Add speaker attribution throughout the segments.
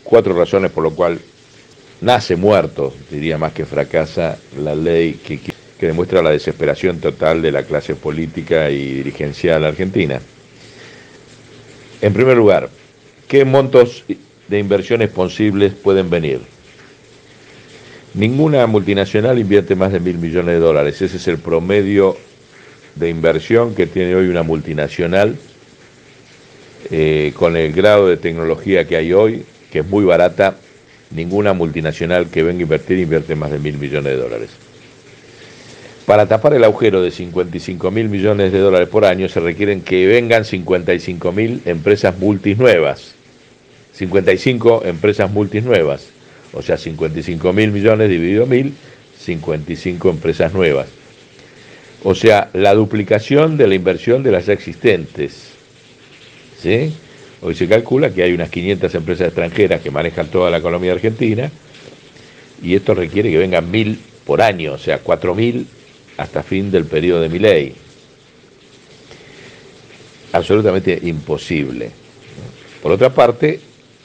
Speaker 1: 4 razones por lo cual nace muerto, diría más que fracasa, la ley que demuestra la desesperación total de la clase política y dirigencial argentina. En primer lugar, ¿qué montos de inversiones posibles pueden venir? Ninguna multinacional invierte más de 1.000 millones de dólares. Ese es el promedio de inversión que tiene hoy una multinacional, con el grado de tecnología que hay hoy, que es muy barata. Ninguna multinacional que venga a invertir invierte más de 1.000 millones de dólares. Para tapar el agujero de 55.000 millones de dólares por año se requieren que vengan 55.000 empresas multinuevas. 55 empresas multinuevas. O sea, 55.000 millones dividido 1.000, 55 empresas nuevas. O sea, la duplicación de la inversión de las ya existentes. ¿Sí? Hoy se calcula que hay unas 500 empresas extranjeras que manejan toda la economía argentina, y esto requiere que vengan 1.000 por año, o sea, 4.000 hasta fin del periodo de Milei. Absolutamente imposible. Por otra parte,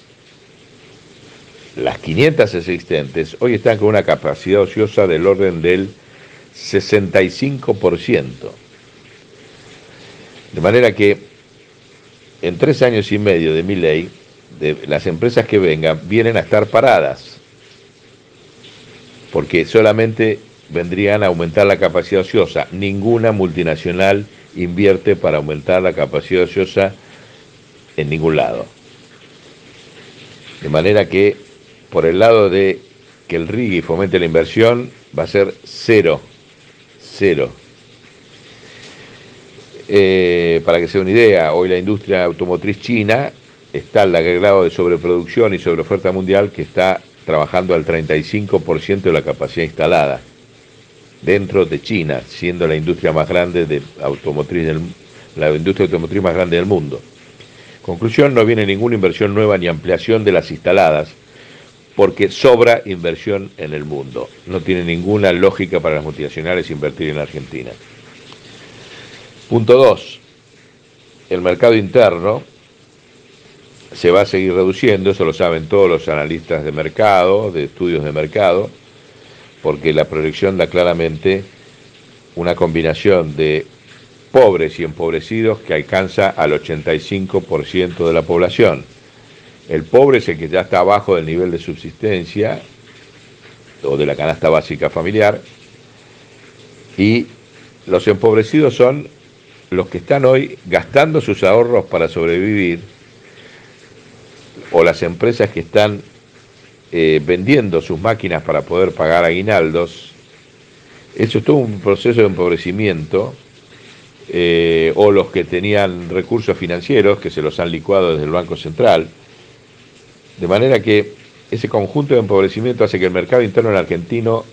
Speaker 1: las 500 existentes hoy están con una capacidad ociosa del orden del 65%. De manera que en 3 años y medio de Milei, las empresas que vengan vienen a estar paradas, porque solamente vendrían a aumentar la capacidad ociosa. Ninguna multinacional invierte para aumentar la capacidad ociosa en ningún lado. De manera que, por el lado de que el RIGI fomente la inversión, va a ser cero. Para que se dé una idea, hoy la industria automotriz china está al grado de sobreproducción y sobreoferta mundial que está trabajando al 35% de la capacidad instalada dentro de China, siendo la industria más grande de la industria automotriz más grande del mundo. Conclusión: no viene ninguna inversión nueva ni ampliación de las instaladas, porque sobra inversión en el mundo. No tiene ninguna lógica para las multinacionales invertir en Argentina. Punto 2. El mercado interno se va a seguir reduciendo, eso lo saben todos los analistas de mercado, de estudios de mercado, porque la proyección da claramente una combinación de pobres y empobrecidos que alcanza al 85% de la población. El pobre es el que ya está abajo del nivel de subsistencia o de la canasta básica familiar, y los empobrecidos son los que están hoy gastando sus ahorros para sobrevivir, o las empresas que están vendiendo sus máquinas para poder pagar aguinaldos. Eso es todo un proceso de empobrecimiento, o los que tenían recursos financieros que se los han licuado desde el Banco Central. De manera que ese conjunto de empobrecimiento hace que el mercado interno argentino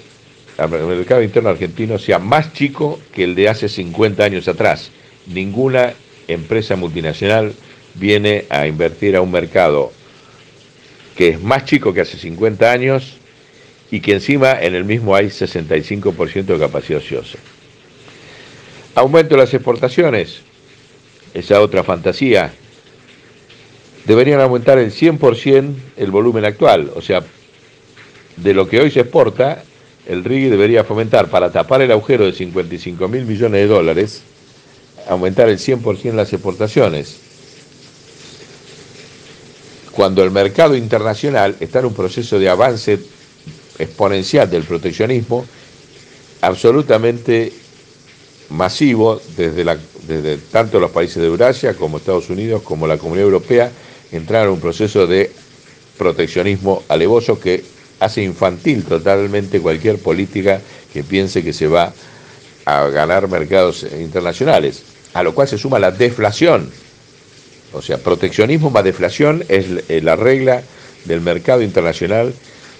Speaker 1: sea más chico que el de hace 50 años atrás. Ninguna empresa multinacional viene a invertir a un mercado que es más chico que hace 50 años y que encima en el mismo hay 65% de capacidad ociosa. Aumento de las exportaciones, esa otra fantasía. Deberían aumentar el 100% el volumen actual, o sea, de lo que hoy se exporta, el RIGI debería fomentar, para tapar el agujero de 55.000 millones de dólares, aumentar el 100% las exportaciones, cuando el mercado internacional está en un proceso de avance exponencial del proteccionismo absolutamente masivo, desde tanto los países de Eurasia como Estados Unidos como la Comunidad Europea entraron en un proceso de proteccionismo alevoso que hace infantil totalmente cualquier política que piense que se va a ganar mercados internacionales, a lo cual se suma la deflación. O sea, proteccionismo más deflación es la regla del mercado internacional,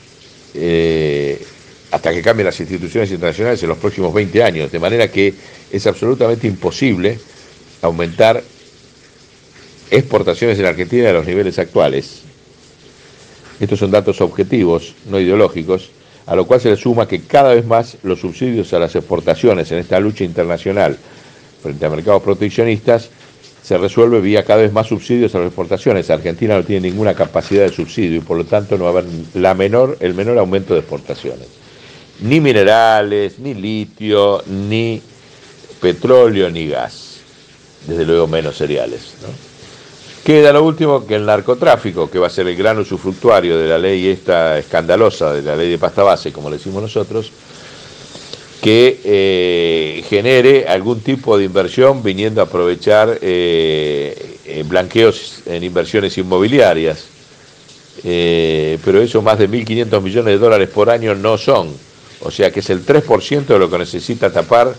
Speaker 1: hasta que cambien las instituciones internacionales en los próximos 20 años, de manera que es absolutamente imposible aumentar exportaciones en Argentina a los niveles actuales. Estos son datos objetivos, no ideológicos, a lo cual se le suma que cada vez más los subsidios a las exportaciones en esta lucha internacional frente a mercados proteccionistas se resuelve vía cada vez más subsidios a las exportaciones. Argentina no tiene ninguna capacidad de subsidio y por lo tanto no va a haber el menor aumento de exportaciones. Ni minerales, ni litio, ni petróleo, ni gas. Desde luego menos cereales, ¿no? Queda lo último, que el narcotráfico, que va a ser el gran usufructuario de la ley esta escandalosa, de la ley de pasta base, como le decimos nosotros, que genere algún tipo de inversión viniendo a aprovechar blanqueos en inversiones inmobiliarias. Pero eso más de 1.500 millones de dólares por año no son. O sea que es el 3% de lo que necesita tapar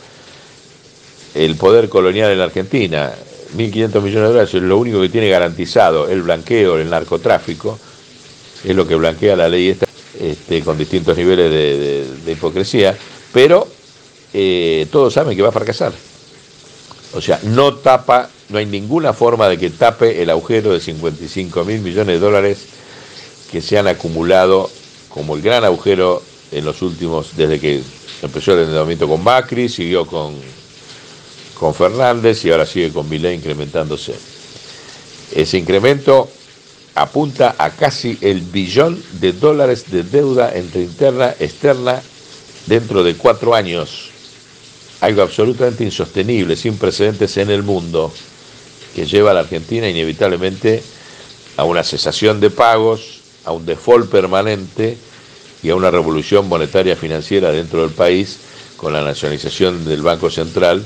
Speaker 1: el poder colonial en la Argentina. 1.500 millones de dólares es lo único que tiene garantizado el blanqueo, el narcotráfico, es lo que blanquea la ley esta, con distintos niveles de hipocresía, pero todos saben que va a fracasar. O sea, no hay ninguna forma de que tape el agujero de 55.000 millones de dólares que se han acumulado como el gran agujero en los últimos, desde que empezó el endeudamiento con Macri, siguió con Fernández y ahora sigue con Milei incrementándose. Ese incremento apunta a casi el billón de dólares de deuda entre interna y externa dentro de 4 años. Algo absolutamente insostenible, sin precedentes en el mundo, que lleva a la Argentina inevitablemente a una cesación de pagos, a un default permanente y a una revolución monetaria financiera dentro del país con la nacionalización del Banco Central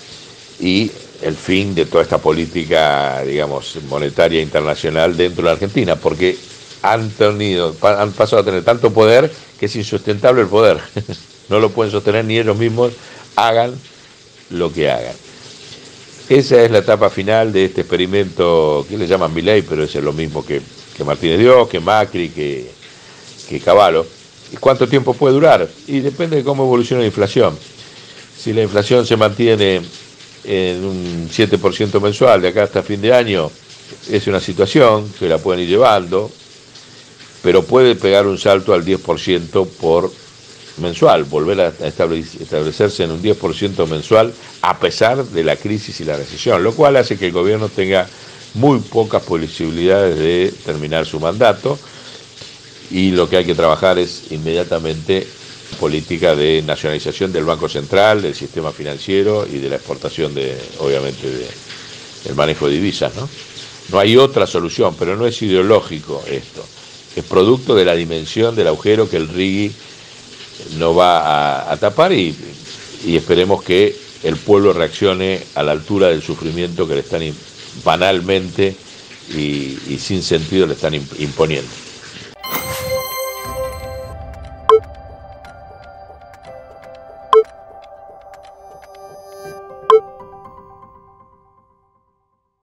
Speaker 1: y el fin de toda esta política, digamos, monetaria internacional dentro de la Argentina, porque han pasado a tener tanto poder que es insustentable el poder. No lo pueden sostener ni ellos mismos, hagan lo que hagan. Esa es la etapa final de este experimento que le llaman Milei, pero es lo mismo que Martínez Dios, que Macri, que Cavallo. ¿Y cuánto tiempo puede durar? Y depende de cómo evoluciona la inflación. Si la inflación se mantiene en un 7% mensual de acá hasta fin de año, es una situación que la pueden ir llevando, pero puede pegar un salto al 10% por mensual, volver a establecerse en un 10% mensual a pesar de la crisis y la recesión, lo cual hace que el gobierno tenga muy pocas posibilidades de terminar su mandato y lo que hay que trabajar es inmediatamente política de nacionalización del Banco Central, del sistema financiero y de la exportación obviamente, del manejo de divisas, ¿no? No hay otra solución, pero no es ideológico esto. Es producto de la dimensión del agujero que el RIGI no va a tapar y esperemos que el pueblo reaccione a la altura del sufrimiento que le están banalmente y sin sentido le están imponiendo.